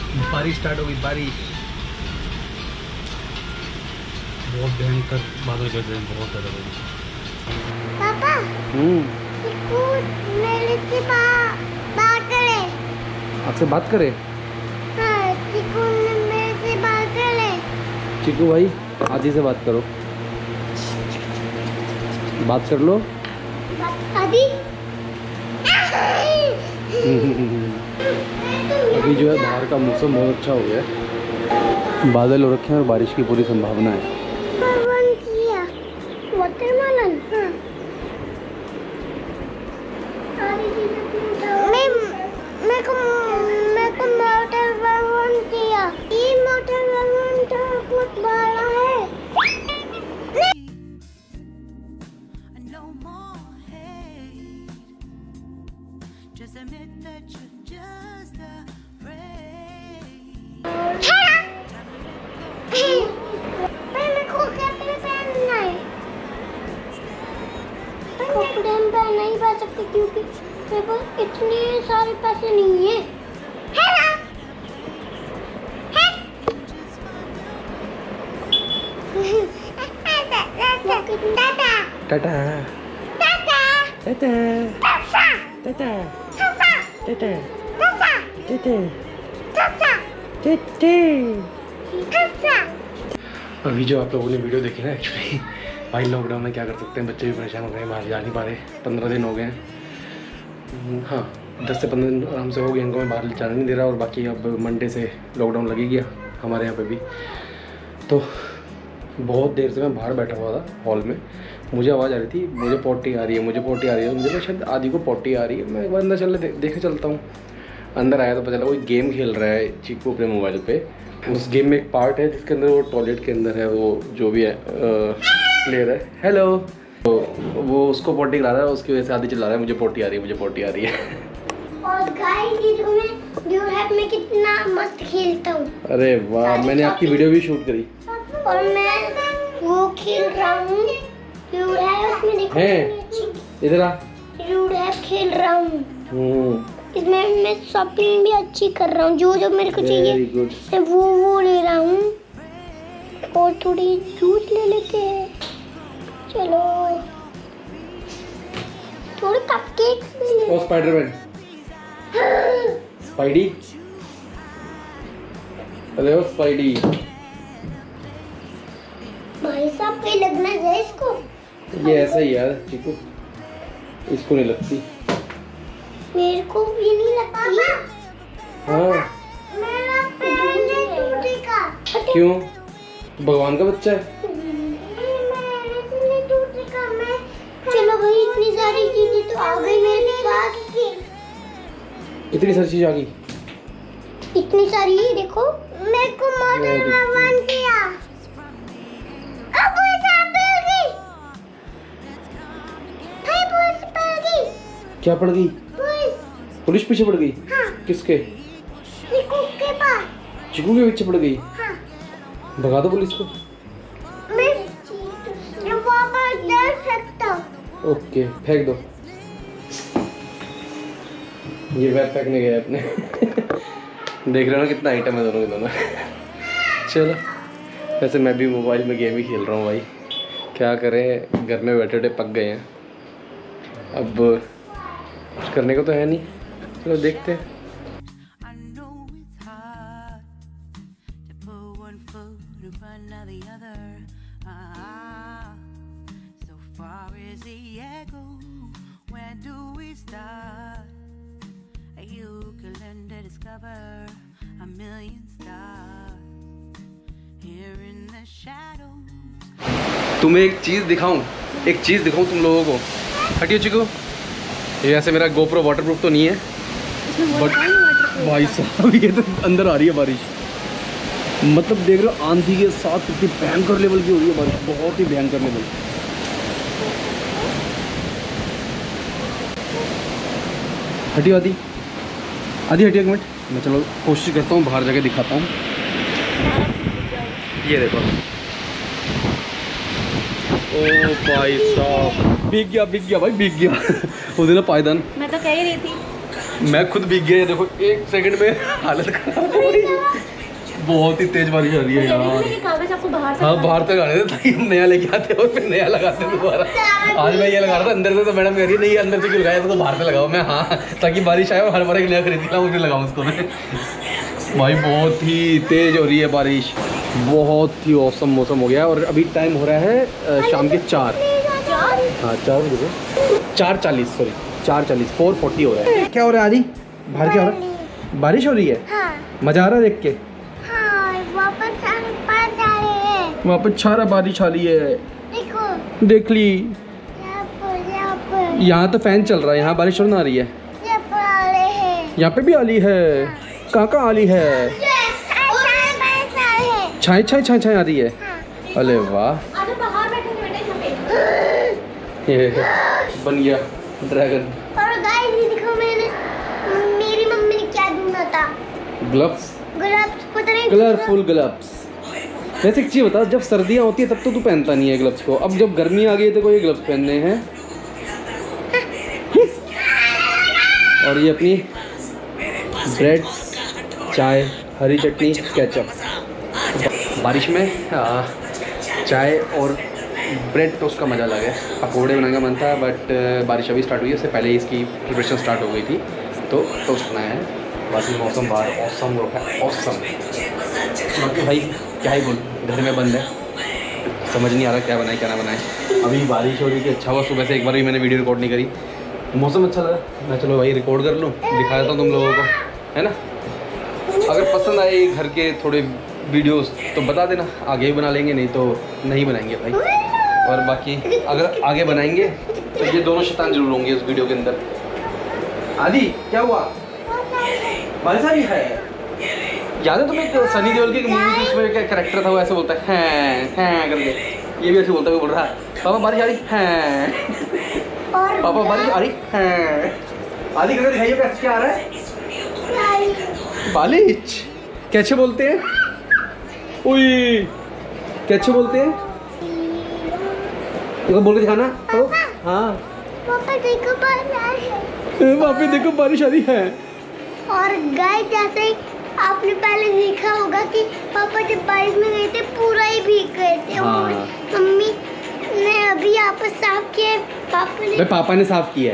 बारिश स्टार्ट हो गई, बारिश बहुत भयंकर बादल कर रहे हैं, बहुत ज़्यादा बारिश। पापा मेरे से बात करे। आपसे बात करे? हाँ, चिकू ने मेरे से बात करे। चिकू भाई आदि से बात करो, बात कर लो। आदि अभी जो है बाहर का मौसम बहुत अच्छा हो गया है, बादल हो रखे हैं और बारिश की पूरी संभावना है। वाटरमेलन। मैं को मोटरमेलन किया। ये मोटरमेलन तो बहुत बड़ा है। नहीं पा सकते क्योंकि मेरे पास इतने सारे पैसे नहीं है। टाटा टाटा टाटा टाटा टाटा टाटा। अभी जो आप लोगों ने वीडियो देखी ना, एक्चुअली भाई लॉकडाउन में क्या कर सकते हैं, बच्चे भी परेशान हो गए, बाहर जा नहीं पा रहे। 15 दिन हो गए हैं, हाँ 10 से 15 दिन आराम से हो गए इनको, मैं बाहर जाने नहीं दे रहा। और बाकी अब मंडे से लॉकडाउन लग ही गया हमारे यहाँ पे भी। तो बहुत देर से मैं बाहर बैठा हुआ था हॉल में, मुझे आवाज़ आ रही थी, मुझे पोटी आ रही है, मुझे पोटी आ रही है। मुझे तो शायद आदि को पोटी आ रही है। मैं एक बार अंदर देखे चलता हूँ। अंदर आया तो पता चला कोई गेम खेल रहा है चिकू अपने मोबाइल पे। उस गेम में एक पार्ट है जिसके अंदर वो टॉयलेट के अंदर है, वो जो भी है प्लेयर है, हेलो, तो वो उसको पोटी करा रहा है, उसकी वजह से आदि चिल्ला रहा है मुझे पोटी आ रही है, मुझे पोटी आ रही है। और गाइस ये जो मैं ड्यूरहैप में कितना मस्त खेलता हूँ। अरे वाह, मैंने आपकी वीडियो भी शूट करी। और मैं वो खेल रहा हूँ ड्यूरहैप, उसमें देखो इधर आ, ड्यूरहैप खेल रहा हूँ। इसमें मैं शॉपिंग भी अच्छी कर रहा हूँ, जो जो मेरे को चाहिए मैं वो ले रहा हूँ। और थोड़ी जूस ले लेते हैं, चलो थोड़े कपकेक्स भी ले। ओ स्पाइडरमैन, स्पाइडी, अरे ओ स्पाइडी। भाई साहब पे लगना है इसको। ये ऐसा ही यार चिकू, इसको नहीं लगती, मेरे को भी नहीं लगती। हाँ मेरा पैर टूटेगा। क्यों, भगवान का बच्चा है। चलो भाई, इतनी सारी चीजें तो आ गई मेरे पास। इतनी सारी चीज आ गई, इतनी सारी, देखो मेरे को मोटरमेलन किया। अब पुलिस पड़ गई। क्या पड़ गई? पुलिस पीछे पड़ गई? हाँ। किसके? चिकू के पास। चिकू के पीछे पड़ गई? हाँ। भगा दो पुलिस को। मैं वापस जा सकता हूँ। ओके, फेंक दो। ये बैग फेंकने गए अपने। देख रहे हो ना कितना आइटम है दोनों के दोनों। चलो, वैसे मैं भी मोबाइल में गेम ही खेल रहा हूँ भाई, क्या करें, घर में बैठे बैठे पक गए हैं। अब कुछ करने को तो है नहीं, चलो देखते हैं। तुम्हें एक चीज़ दिखाऊं तुम लोगों को। हटियो चिकू, ये ऐसे मेरा गोप्रो वाटरप्रूफ तो नहीं है, बट भाई साहब ये तो अंदर आ रही है बारिश। मतलब देख रहे हो आंधी के साथ कितनी भयंकर लेवल की हो रही है बारिश, बहुत ही भयंकर लेवल। हटियो आदि, आदि हटियो एक मिनट, मैं चलो कोशिश करता हूँ बाहर जाके दिखाता हूँ। ये देखो, ओ भाई साहब, भीग गया भाई, भीग गया। वो देना पायदान, मैं तो कह ही रही थी। मैं खुद भीग गया, देखो 1 सेकंड में हालत खराब हो गई। बहुत ही तेज बारिश आ रही है यार। हाँ बाहर तक आने थे ताकि हम नया लेके आते और फिर नया लगाते दोबारा। आज मैं ये लगा रहा था अंदर से, तो मैडम कह रही नहीं अंदर से क्यों लगाया, तो बाहर से लगाओ। मैं हाँ, ताकि बारिश आए और हर बार एक नया खरीद लाऊँ फिर लगाऊँ उसको मैं। भाई बहुत ही तेज हो रही है बारिश, बहुत ही औसम मौसम हो गया। और अभी टाइम हो रहा है शाम के 4। हाँ 4 बजे, 4:40 सॉरी 4:40, 4:40 हो रहा है। क्या हो रहा है आदि? बाहर क्या हो रहा है? बारिश हो रही है। मजा आ रहा है देख के। वापस छारा बारिश आ रही है, देख ली। यहाँ तो फैन चल रहा है, यहाँ बारिश ना आ रही है। यहाँ पे भी आली है। कहाँ कहाँ आली है? छाई छाई छाई छाई आ रही है। अरे वाह, ये बन गया ड्रैगन। और गाइस ये देखो, मेरी मम्मी ने क्या ढूंढा था? ग्लव्स पता नहीं, कलरफुल ग्लव्स। वैसे एक चीज़ बता, जब सर्दियाँ होती है तब तो तू पहनता नहीं है ग्लव्स को, अब जब गर्मी आ गई है तो को ये ग्लव्स पहनने हैं। और ये अपनी ब्रेड, चाय, हरी चटनी, केचप। बारिश में चाय और ब्रेड टोस्ट का मज़ा अलग है। पकौड़े बनाने का मन था बट बारिश अभी स्टार्ट हुई है, उससे पहले ही इसकी प्रिपरेशन स्टार्ट हो गई थी, तो टोस्ट बनाया है। बाकी मौसम बाहर औसम हो रहा है, औसम। बाकी भाई क्या ही बोल, घर में बंद है, समझ नहीं आ रहा क्या बनाए क्या ना बनाए। अभी बारिश हो रही थी, अच्छा हुआ सुबह से एक बार भी मैंने वीडियो रिकॉर्ड नहीं करी, मौसम अच्छा लगा। मैं चलो भाई रिकॉर्ड कर लूँ, दिखा देता हूँ तुम लोगों को, है ना। अगर पसंद आए घर के थोड़े वीडियोस तो बता देना, आगे ही बना लेंगे, नहीं तो नहीं बनाएंगे भाई। और बाकी अगर आगे बनाएंगे तो ये दोनों शैतान जरूर होंगे उस वीडियो के अंदर। आदि क्या हुआ? बारिश आ रही है। याद है तुम्हें सनी देओल की मूवी थी, उसमें क्या कैरेक्टर था, वो ऐसे बोलता है हैं करके, ये भी ऐसे बोलता हुआ बोल रहा है पापा बारिश आ रही है, पापा बारिश आ रही है। आदि करके दिखाइए कैसे क्या आ रहा है। बारिश कैसे बोलते हैं? उई कैसे बोलते हैं? बोल के दिखाना। हाँ पापा देखो बारिश आ रही है। पापा देखो बारिश आ रही है। और गाइस जैसे आपने पहले देखा होगा कि पापा जब बारिश में गए थे पूरा ही भीग गए थे। हाँ। मम्मी ने अभी यहाँ पर साफ किया है, पापा ने साफ किया है,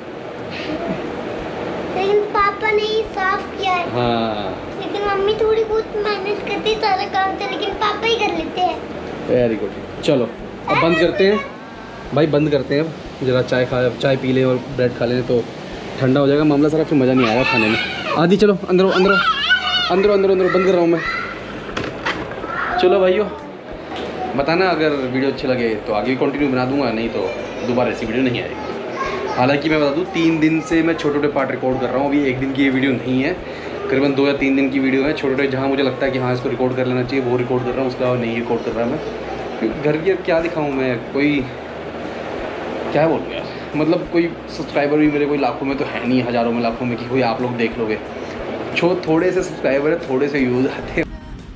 लेकिन पापा ने ही साफ किया है। हाँ। लेकिन मम्मी थोड़ी बहुत मेहनत करती है सारा काम से, लेकिन पापा ही कर लेते हैं। Very good. चलो अब बंद करते हैं भाई, बंद करते हैं। जरा चाय पी लें और ब्रेड खा लें तो ठंडा हो जाएगा मामला सारा, फिर मज़ा नहीं आएगा खाने में। आदि चलो अंदर अंदर अंदर अंदर अंदर बंद कर रहा हूँ मैं। चलो भाइयों बताना अगर वीडियो अच्छे लगे तो आगे भी कंटिन्यू बना दूंगा, नहीं तो दोबारा ऐसी वीडियो नहीं आएगी। हालांकि मैं बता दूँ 3 दिन से मैं छोटे छोटे पार्ट रिकॉर्ड कर रहा हूँ, अभी एक दिन की ये वीडियो नहीं है, करीबन 2 या 3 दिन की वीडियो है छोटे छोटे, जहाँ मुझे लगता है कि हाँ इसको रिकॉर्ड कर लेना चाहिए वो रिकॉर्ड कर रहा हूँ, उसका नहीं रिकॉर्ड कर रहा मैं। घर की क्या दिखाऊँ मैं, कोई क्या बोलूँ यार, मतलब कोई सब्सक्राइबर भी मेरे कोई लाखों में तो है नहीं, हज़ारों में लाखों में कि कोई आप लोग देख लोगे। थोड़े से सब्सक्राइबर है, थोड़े से व्यूज़ आते हैं।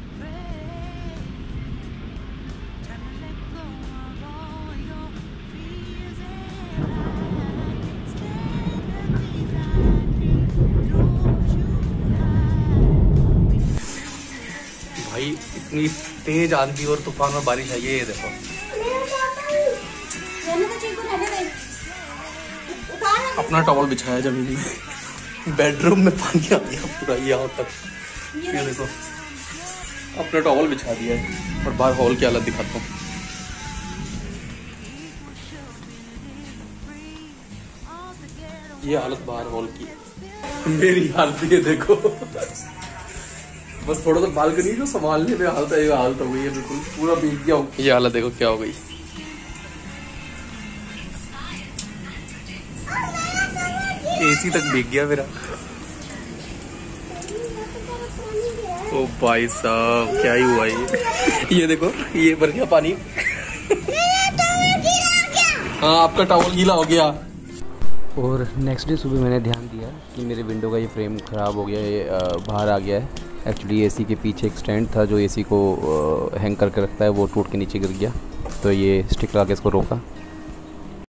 भाई इतनी तेज आंधी और तूफान में बारिश आई है, ये देखो। अपना टॉवल बिछाया जमीन में, बेडरूम में पानी आ गया पूरा यहाँ तक, ये देखो अपना टॉवल बिछा दिया है। और बाहर हॉल की हालत दिखाता हूँ, ये हालत बाहर हॉल की, मेरी हालत ये देखो। बस थोड़ा सा बालकनी को संभालने में हालत हो गई है, बिल्कुल पूरा भीग गया हूँ। ये हालत देखो क्या हो गई। एसी तक भीग गया मेरा। ओ भाई साहब क्या ही हुआ ये देखो ये भर गया पानी। हाँ आपका टॉवल गीला हो गया। और नेक्स्ट डे सुबह मैंने ध्यान दिया कि मेरे विंडो का ये फ्रेम ख़राब हो गया, ये बाहर आ गया है। एक्चुअली एसी के पीछे एक स्टैंड था जो एसी को हैंग करके रखता है, वो टूट के नीचे गिर गया, तो ये स्टिक लगा के इसको रोका।